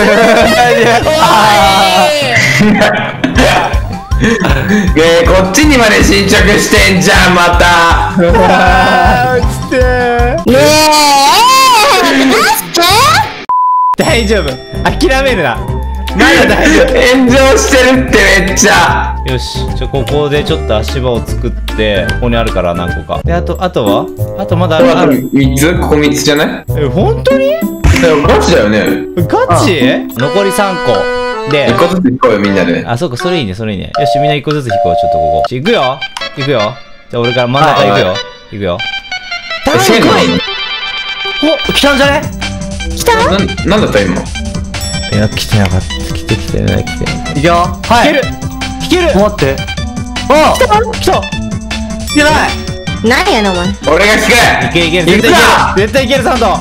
こっちにまで進捗してんじゃん、また。 落ちてねえ出して大丈夫諦めるな。まだ大丈炎上してるってめっちゃ。 夫。よしここでちょっと足場を作って、ここにあるから何個かで、あとはあとまだある。 3つここ3つじゃない？ 本当にガチだよね。 ガチ？残り3個で 1個ずつ行こうよ、みんなで。 あ、そうか、それいいね、それいいね。よし、みんな1個ずつ引こう、ちょっとここ。行くよ行くよ。じゃあ俺から真ん中行くよ。行くよ。 え、せーの。 お、来たんじゃね？ 来た？ なんだった今。 いや、来てなかった。来てない。 いくよ。はい。 引ける待って。お！ 来たいけない。 何やねんお前。 俺が聞く。 いける絶対いける絶対いけるサンド。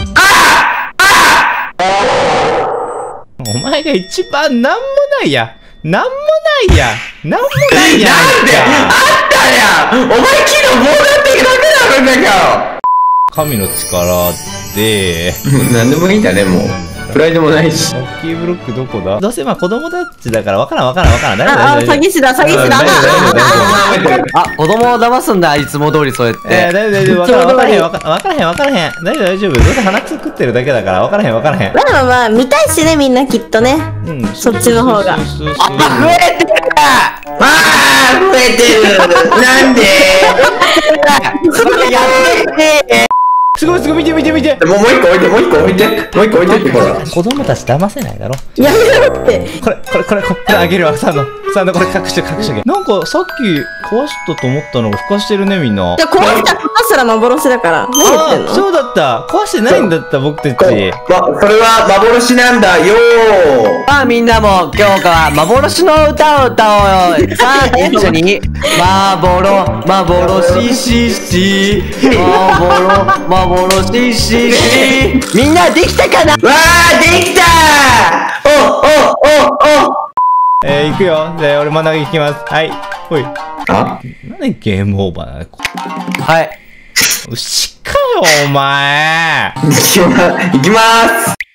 お前が一番なんもないや。なんもないや。なんもないや。 なんであったやん。お前木の棒だってだけなんだよ。 神の力でなんでもいいんだね、もう。プライドもないし。 ラッキーブロックどこだ？どうせまあ子供たちだからわからん。大丈夫詐欺師だ詐欺師だ。 あ、子供を騙すんだ、いつも通りそうやって。 大丈夫わからへん。大丈夫。どうせ鼻くそ食ってるだけだからわからへん。 まあ見たいしねみんなきっとね。そっちの方が。 増えてる。増えてる。なんで？やってて。 すごい見て。 もう一個置いてってほら。 子供たち騙せないだろ。 やめろって。これあげるわ。サンドこれ隠しとけ。なんかさっき壊したと思ったのが孵化してるねみんな。 じゃあ壊したことすら幻だから。何言ってんの？ そうだった。壊してないんだった僕たち。 それは幻なんだよー。 さあみんなも今日から幻の歌を歌おうよ。さあ一緒に幻みんなできたかな？ わーできたー。 行くよ。じゃあ俺真ん中行きます。はい。ほい。 あ？ なんでゲームオーバーなの？ はい。 牛かよお前。 行きまーす。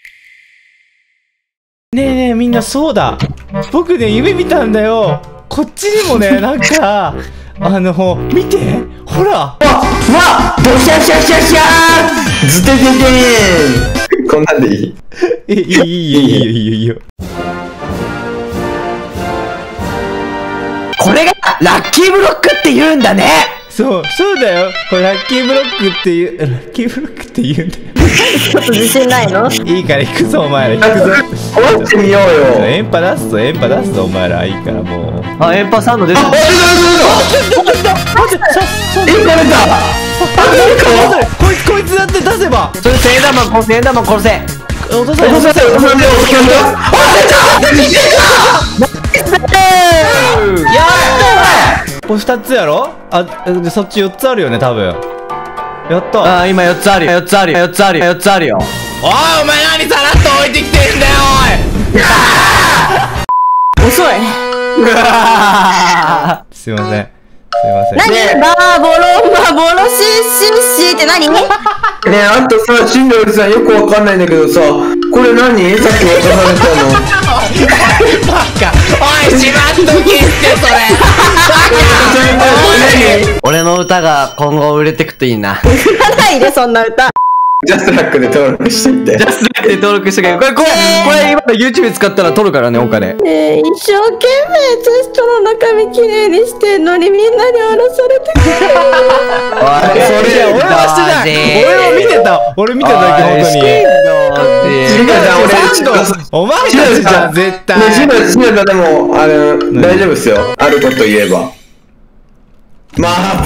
ねえみんなそうだ。僕ね夢見たんだよ。こっちにもねなんか見てほら。 わドシャシャシャシャーズテテテーン。こんなんでいい？ いいよ。 これがラッキーブロックって言うんだね。 そうだよ。これラッキーブロックって言うんだよ。 ちょっと自信ないの？ いいから行くぞお前ら。行くぞ。 壊してみようよ。 エンパ出すぞお前ら。いいからもう。 あ、エンパサンド出た。 エンパ出た。 こいつだって出せば。 それ1000円玉殺せ。 落とさない。やったー。これ2つやろ？でそっち4つあるよね多分。やった。 あ、今4つあるよ。 おいお前何さらっと置いてきてんだよおい。 遅い。 すいません。 何？幻って何？ ねえ、あんたさ、しんどりさんよくわかんないんだけどさ、これ何？さっき渡されたの。 バカ。おい、しまっとけってそれ。 俺の歌が今後売れてくといいな。 売らないでそんな歌。 ジャスラックで登録してみて。 ジャスラックで登録してくれ。これ今の YouTube 使ったら撮るからね、お金。 一生懸命チェストの中身きれいにしてんのにみんなに荒らされてくる。 それ俺はしてない。俺は見てた。俺見てただけ、本当に。お前たちじゃん、絶対。 シノさんでも、大丈夫ですよ。あること言えば。幻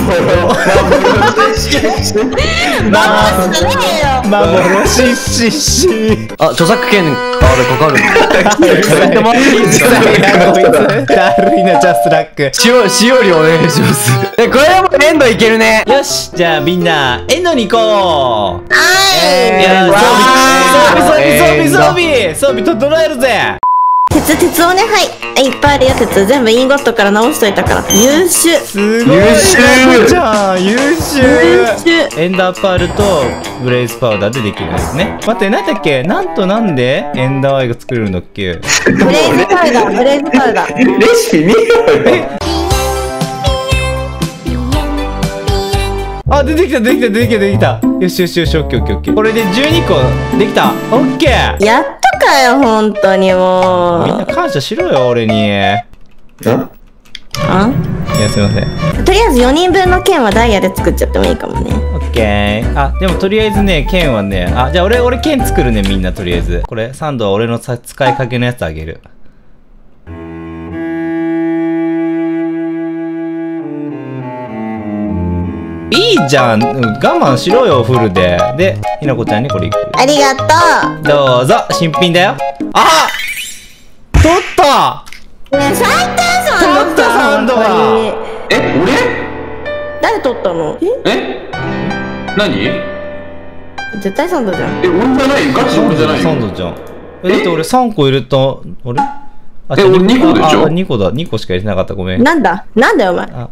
あ、著作権あれかかる。 だるいな、ジャスラック。 使用料お願いします。これはもうエンドいけるね。 よし、じゃあみんなエンドに行こう。装備整えるぜ。 鉄をね、はい、いっぱいあるよ。鉄全部インゴットから直しといたから。優秀。 すごいじゃん、優秀。エンダーパールとブレイズパウダーでできるんですね。待って、何だっけ、なんでエンダーアイが作れるんだっけ。 ブレイズパウダー。レシピ見ろよ。 あ、出てきた。よし、オッケー。これで12個できた。オッケー。 やっとかよ、本当にもう。 みんな感謝しろよ、俺に。いや、すいません。 とりあえず4人分の剣はダイヤで作っちゃってもいいかもね。 オッケー。あ、でもとりあえずね、剣はね、じゃあ俺剣作るね、みんなとりあえず。これ、サンドは俺の使いかけのやつあげる。いいじゃん、我慢しろよ、フルで。で、ひなこちゃんにこれいく。 ありがとう。 どうぞ、新品だよ。あ、取った最低さん。 取った、サンドが。 え、俺？ 誰取ったの？ 何？ 絶対サンドじゃん。 俺じゃないよ。ガチ俺じゃないよ。 サンドじゃん。だって俺3個入れた。あれ？ 俺2個でしょ ？2個だ。2個しか入れてなかった。ごめん。 なんだよお前。 なんだお前ら。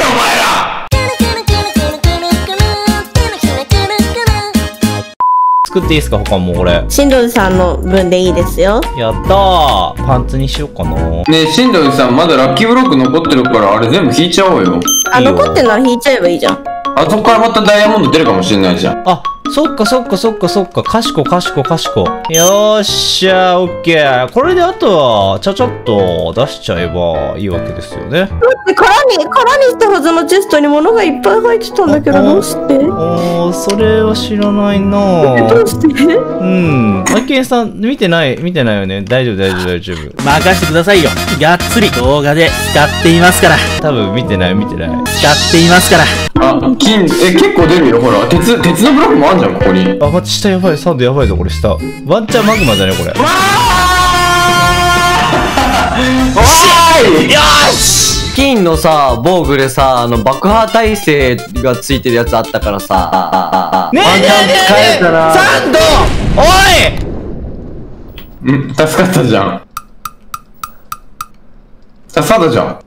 作っていいですか、他もこれ。 新藤さんの分でいいですよ。 やったー。パンツにしようかな。 ねえ、新藤さんまだラッキーブロック残ってるから、あれ全部引いちゃおうよ。 残ってんなら引いちゃえばいいじゃん。 あそこからまたダイヤモンド出るかもしれないじゃん。 あ、そっか。賢。よーっしゃー、オッケー。これであとは、ちゃっと出しちゃえばいいわけですよね。 だって空にしたはずのチェストに物がいっぱい入ってたんだけど、どうして？ それは知らないなぁ。 どうして？ マイケンさん、見てないよね。大丈夫。 任してくださいよ。がっつり動画で使っていますから。 多分見てない。 使っていますから。 金、結構出るよ、ほら。鉄のブロックもあんじゃん、ここに。 待って、下やばい。サンドやばいぞ、これ下。ワンチャンマグマじゃね、これ。 よし！金のさ、防具でさ、爆破耐性がついてるやつあったからさ。 ねえ使えたら。 サンド！おい！ 助かったじゃん。サンドじゃん。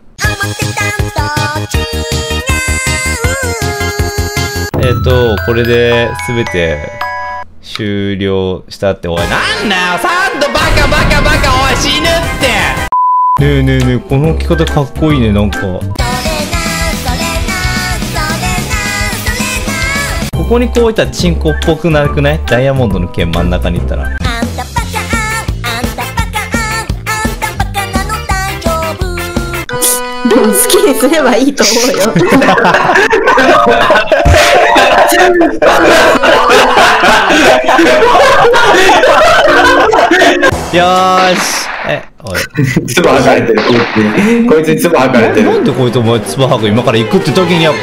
これで全て終了したって。おい、なんだよ、サンドバカ、おい、死ぬって。ねえ、この置き方かっこいいね、なんか。ここにこういったらチンコっぽくなくない？ダイヤモンドの剣真ん中にいったら。 でも好きにすればいいと思うよ。 よーし。おい。 つば吐かれてる。こいつにつば吐かれてる。 なんでこいつお前つば吐く今から行くって時には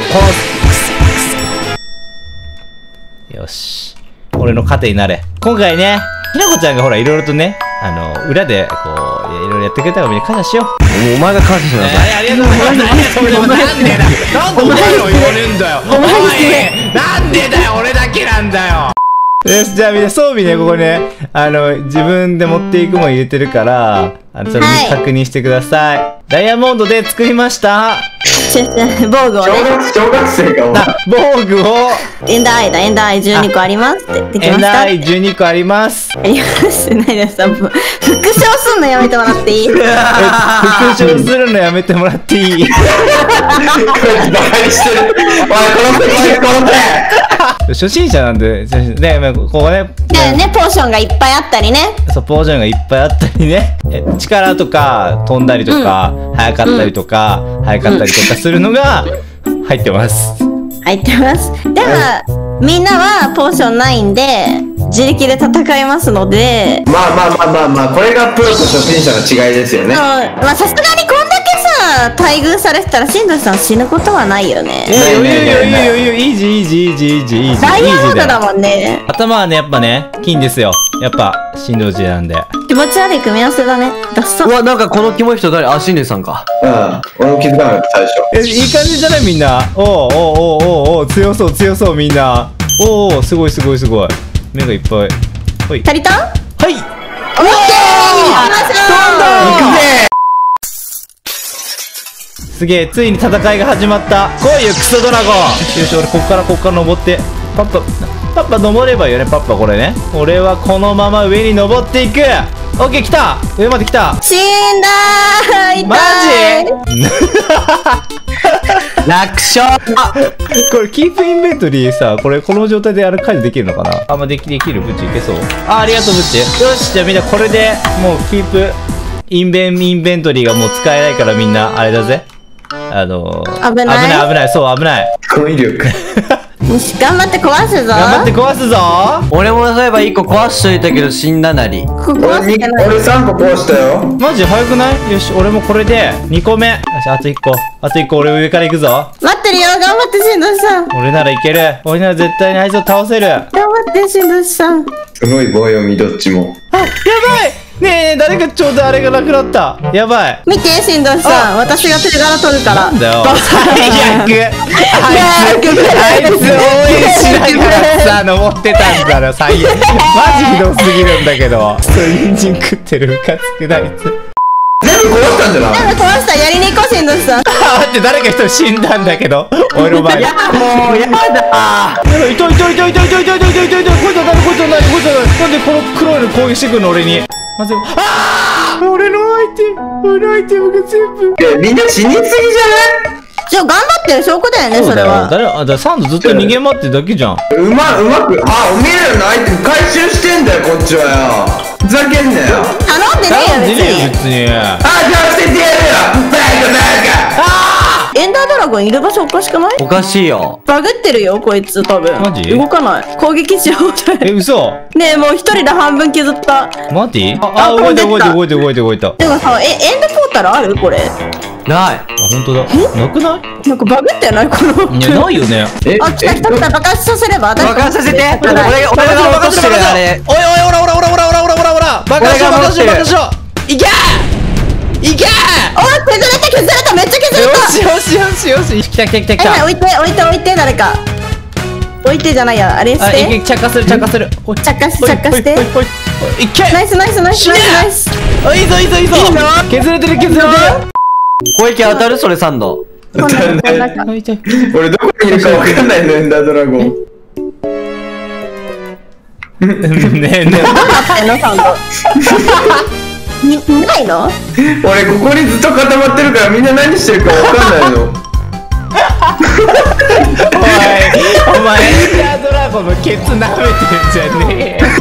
よし。俺の糧になれ。今回ね、ひなこちゃんがほらいろいろとね、裏でこう、いろいろやってくれたからみんな感謝しよう。 お前が感謝しなさい。 ありがとうございます。なんでお前を言われんだよ。おい、なんでだよ、俺だけなんだよ。よし、じゃあみんな装備ね、ここね、自分で持っていくもん入れてるから、ちょっと確認してください。ダイヤモンドで作りました。 防具をね。 小学生がお前。 防具を、 エンダーアイだ、エンダーアイ12個ありますって。できました。あエンダーアイ12個あります。 りますってないです。復唱すんのやめてもらっていい？ 復唱するのやめてもらっていい？ バカにしてる。おい、この手初心者なんで、ね、ここね、 ね、ポーションがいっぱいあったりね。 そう、ポーションがいっぱいあったりね、力とか飛んだりとか、速かったりとか、速かったりとかするのが入ってます。 入ってます。でも、みんなはポーションないんで、自力で戦いますので、 まあ、これがプロと初心者の違いですよね。 まあさすがにこんだけさ、待遇されてたら、しんどさん死ぬことはないよね。 いやいやいやいやいや、イージーイージーイージーイージーイージー。 ダイヤモンドだもんね。 頭はね、やっぱね、金ですよ。やっぱ、振動時なんで。 気持ち悪い組み合わせだね。ダッサ。 うわ、なんかこのキモい人誰？あ、シンデさんか。 うん。俺も気づかなかった、最初。 いい感じじゃないみんな。おうおうおうおうおう、強そう強そうみんな。おうおう、すごいすごいすごい。目がいっぱい。ほい。 足りた？ はい。 オッケー！行きましょう！ 行くぜすげえ、ついに戦いが始まった。来いよ、クソドラゴン。よし、俺こっから登って。パパ登ればいいよね、パパこれね。俺はこのまま上に登っていく。オッケー、来た。上まで来た。 死んだー！痛い。 マジ？ 楽勝。 これキープインベントリーさ、この状態で解除できるのかな。あ、まあ、できる。ブチいけそう。ありがとうブチ。よし、じゃあみんなこれでもうキープインベントリーがもう使えないから、みんなあれだぜ。 危ない。 そう、危ない。 語彙力。 よし、頑張って壊すぞ。 頑張って壊すぞ。 俺もそういえば1個壊しといたけど死んだなり。 壊俺してない。 3個壊したよ。 マジ早くない？よし、俺もこれで2個目。よし、あと1個。俺上から行くぞ。 待ってるよ、頑張ってしんどさん。 俺ならいける。俺なら絶対にあいつを倒せる。 頑張ってしんどさん。 すごい棒読み、どっちも。 あ、やばい。ねえ、誰かちょうどあれがなくなった。やばい。 見て、しんどさん。私が手柄取るから。 なんだよ。最悪。あいつ応援しながらさ、登ってたんだろ、最悪。マジひどすぎるんだけど。人参食ってる、ムカつくな、あいつ。 全部壊したんじゃない？ なんか壊した、やりに行こう、しんどさん。 あ、待って、誰か一人死んだんだけど。俺の前に。 もうやだ痛い。こいつは何？なんでこの黒いの攻撃してくるの俺に。まず、ああ！俺のアイテムが全部。 みんな死にすぎじゃない？ 頑張ってる証拠だよね、それは。 サンドずっと逃げ回ってるだけじゃん。 うまく、おめえらのアイテム回収してんだよ、こっちはよ。ふざけんなよ。 頼んでねえよ、別に。 別に。 じゃあ捨ててやるよ、バカ。 エンダードラゴンいる場所おかしくない？ おかしいよ。 バグってるよ、こいつ、多分。 マジ？ 動かない。攻撃しようぜ。 嘘？ ねえ、もう一人で半分削った。 マジ？ あ動いた。 でもさ、エンドポータルある？これ。 ない。 あ、本当だ。なくない？ なんかバグってない？この。 いや、ないよね。 あ、来た。爆発させれば。 爆発させて。俺が落としてるあれ。 おい、ほら。爆発しろ。いけ！ おい、削れた、めっちゃ削れた。 よし。来た。 置いて、誰か。置いてじゃないや、あれして。 着火する。 着火して。 いけ！ ナイス。 あ、いいぞ。削れてる。 攻撃当たる？それ3度。 こんな俺どこにいるか分かんないの、エンダードラゴン。 ねえ。 どうなってんの、サンド。ないの？ 俺ここにずっと固まってるからみんな何してるか分かんないの。 お前エンダードラゴンのケツ舐めてんじゃねえ。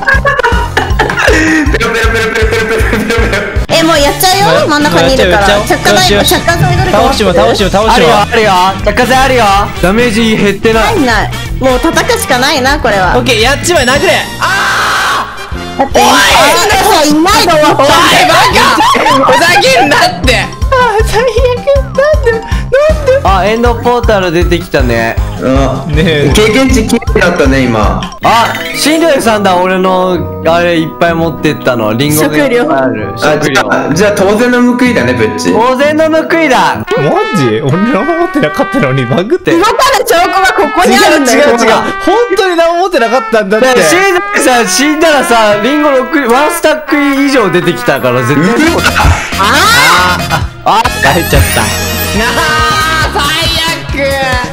ペロもうやっちゃうよ、真ん中にいるから。着火剤どれか倒しもあるよ。着火剤あるよ。ダメージ減ってない。 ない。もう叩くしかないな、これは。 オッケー、やっちまえ、殴れ。 だって、いないのは。 おい、バカ。ふざけんなって。最悪。なんで。 あ、エンドポータル出てきたね。 ねえ。 経験値きれいだったね、今。 あ、シンデレさんだ。俺のあれいっぱい持ってったの。リンゴがいっぱいある。 じゃあ当然の報いだね、ブッチ。 当然の報いだ。 マジ？俺何も持ってなかったのにバグって。 動かぬ証拠がここにあるんだよ。 違う。本当に何も持ってなかったんだって。 シンデレさん死んだらさ、リンゴワンスタック以上出てきたから絶対。 あ、入っちゃった。 最悪